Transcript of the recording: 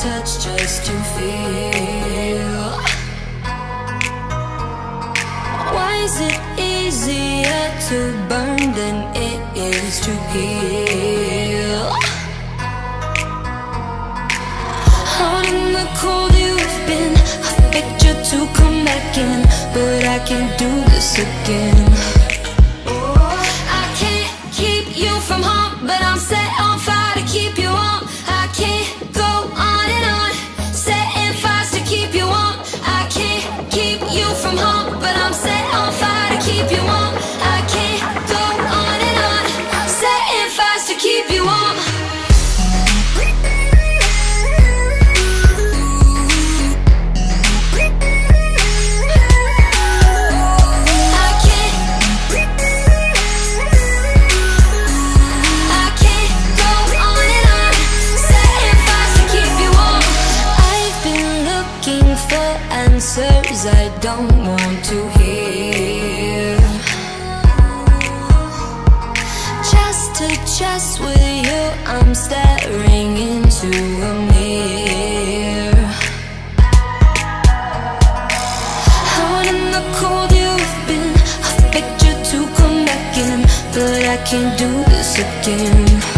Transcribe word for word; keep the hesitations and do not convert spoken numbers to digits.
touch just to feel. Why is it easier to burn than it is to heal? Out in the cold you've been, I begged you to come back in, but I can't do this again. I can't keep you from home, but I'm set on fire to keep you warm. I can't go on and on, setting fires to keep you warm. I can't keep you from home, but I'm set on fire to keep you warm. I can't go on and on, setting fires to keep you warm. Answers I don't want to hear. Chest to chest with you, I'm staring into a mirror. Out in the cold you've been, I begged you to come back in, but I can't do this again.